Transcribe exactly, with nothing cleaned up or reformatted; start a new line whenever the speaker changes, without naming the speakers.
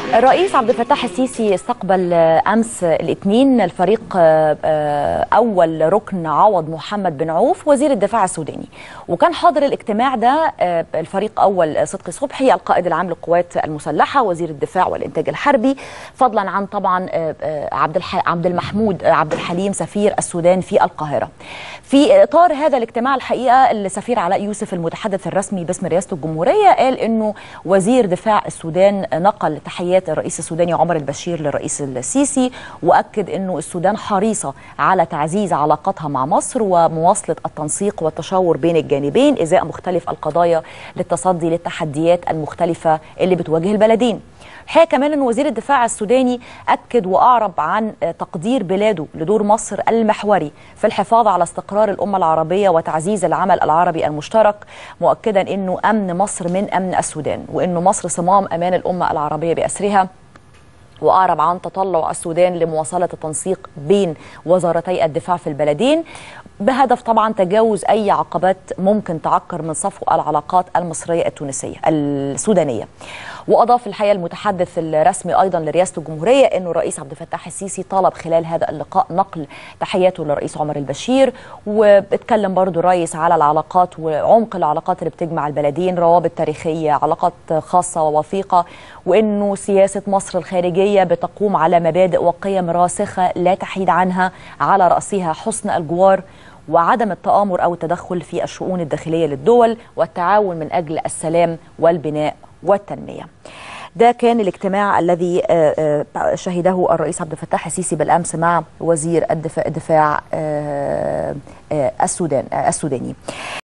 الرئيس عبد الفتاح السيسي استقبل أمس الاثنين الفريق أول ركن عوض محمد بن عوف وزير الدفاع السوداني، وكان حاضر الاجتماع ده الفريق أول صدقي صبحي القائد العام للقوات المسلحة وزير الدفاع والإنتاج الحربي، فضلا عن طبعا عبد عبد المحمود عبد الحليم سفير السودان في القاهرة. في إطار هذا الاجتماع الحقيقة السفير علاء يوسف المتحدث الرسمي باسم رئاسة الجمهورية قال إنه وزير دفاع السودان نقل تحيات الرئيس السوداني عمر البشير للرئيس السيسي، وأكد أنه السودان حريصة على تعزيز علاقاتها مع مصر ومواصلة التنسيق والتشاور بين الجانبين إزاء مختلف القضايا للتصدي للتحديات المختلفة اللي بتواجه البلدين. الحقيقة كمان أن وزير الدفاع السوداني أكد وأعرب عن تقدير بلاده لدور مصر المحوري في الحفاظ على استقرار الأمة العربية وتعزيز العمل العربي المشترك، مؤكدا أنه أمن مصر من أمن السودان، وأنه مصر صمام أمان الأمة العربية بأسرها، وأعرب عن تطلع السودان لمواصلة التنسيق بين وزارتي الدفاع في البلدين بهدف طبعا تجاوز أي عقبات ممكن تعكر من صفو العلاقات المصرية التونسية السودانية. وأضاف الحقيقة المتحدث الرسمي أيضا لرئاسة الجمهورية أنه الرئيس عبد الفتاح السيسي طلب خلال هذا اللقاء نقل تحياته للرئيس عمر البشير، واتكلم برضو الرئيس على العلاقات وعمق العلاقات اللي بتجمع البلدين، روابط تاريخية، علاقات خاصة ووثيقة، وأنه سياسة مصر الخارجية بتقوم على مبادئ وقيم راسخة لا تحيد عنها، على رأسها حسن الجوار وعدم التآمر أو التدخل في الشؤون الداخلية للدول والتعاون من أجل السلام والبناء والتنمية. ده كان الاجتماع الذي شهده الرئيس عبد الفتاح السيسي بالأمس مع وزير الدفاع السودان السوداني.